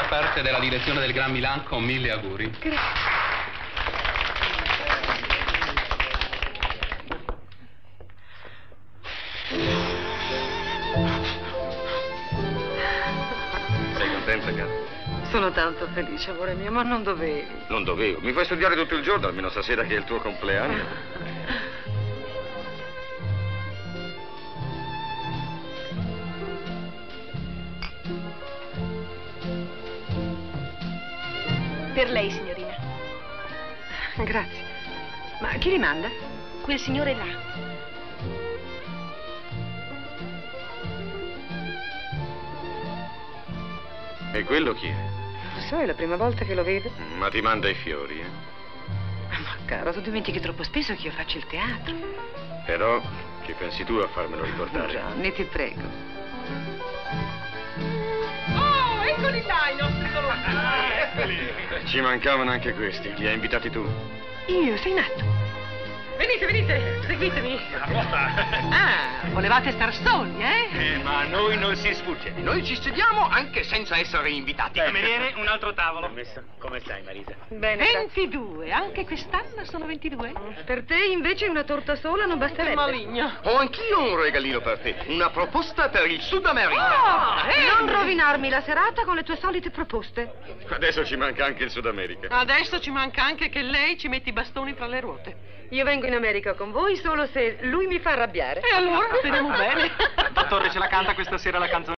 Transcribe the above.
parte della direzione del Gran Milan con 1000 auguri. Grazie. Sei contenta, cara? Sono tanto felice, amore mio, ma non dovevi. Non dovevo. Mi fai studiare tutto il giorno, almeno stasera che è il tuo compleanno. Per lei, signorina. Grazie. Ma chi li manda? Quel signore là. E quello chi è? Lo so, è la prima volta che lo vedo. Ma ti manda i fiori, eh? Ma caro, tu dimentichi troppo spesso che io faccio il teatro. Però, che pensi tu a farmelo ricordare? Gianni, ti prego. Oh, eccoli là i nostri colonnati. Eccoli. Ci mancavano anche questi. Li hai invitati tu? Io, sei matto. Venite, venite, seguitemi. Ah, volevate star soli, eh? Ma a noi non si sfugge. Noi ci sediamo anche senza essere invitati. Cameriere, un altro tavolo. Come stai, Marisa? Bene, 22, anche quest'anno sono 22. per te invece una torta sola non Che basterebbe. maligno. Ho anch'io un regalino per te. Una proposta per il Sud America. Non rovinarmi la serata con le tue solite proposte. Adesso ci manca anche il Sud America. Adesso ci manca anche che lei ci metti i bastoni tra le ruote. Io vengo in America con voi solo se lui mi fa arrabbiare. E allora speriamo bene. Dottore, ce la canta questa sera la canzone?